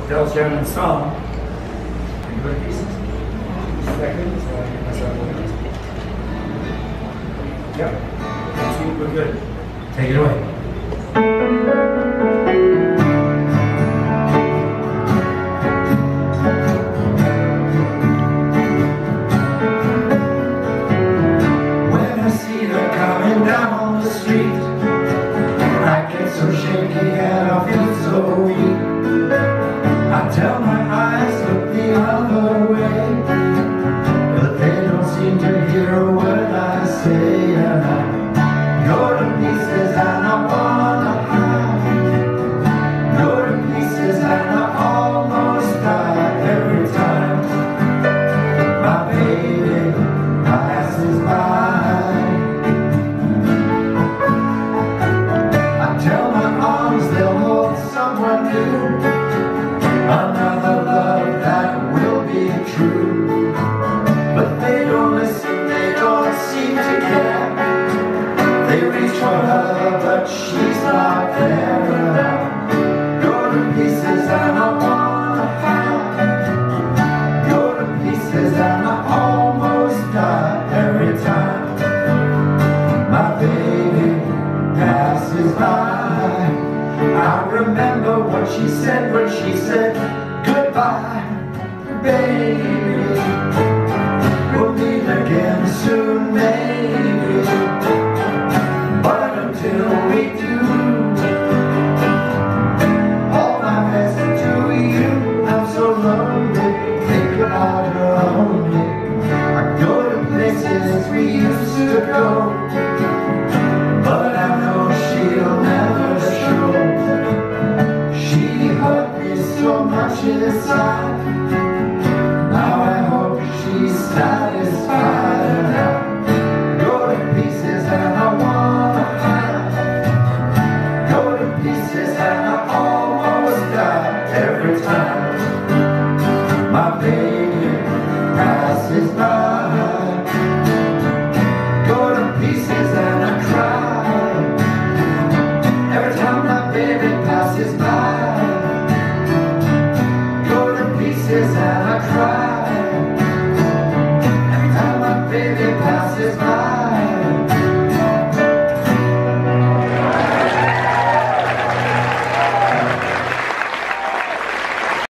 Dell's German song. Can you go to pieces? Seconds, so I can mess up with it. Yep. See, we're good. Take it away. When I see her coming down the street, I get so shaky and I feel so weak. I tell my eyes look the other way, but they don't seem to hear a word I say. And I go to pieces and I wanna hide, go to pieces and I almost die every time my baby passes by. I tell my arms they'll hold someone new, another love that will be true. But they don't listen, they don't seem to care. They reach for her, but she's not there. Go to pieces and I wanna hide, go to pieces and I almost die every time my baby passes by. I remember what she said when she said goodbye, baby. We'll meet again soon, maybe. But until we do, all my best to you. I'm so lonely, think about her only. I go to places we used to go, but I know she'll never show. She hurt me so much inside. Now I hope she's satisfied. And I go to pieces and I wanna hide, go to pieces and I almost die every time my baby passes by. Go to pieces and I cry every time my baby passes by. Go to pieces and I cry every time my baby passes by.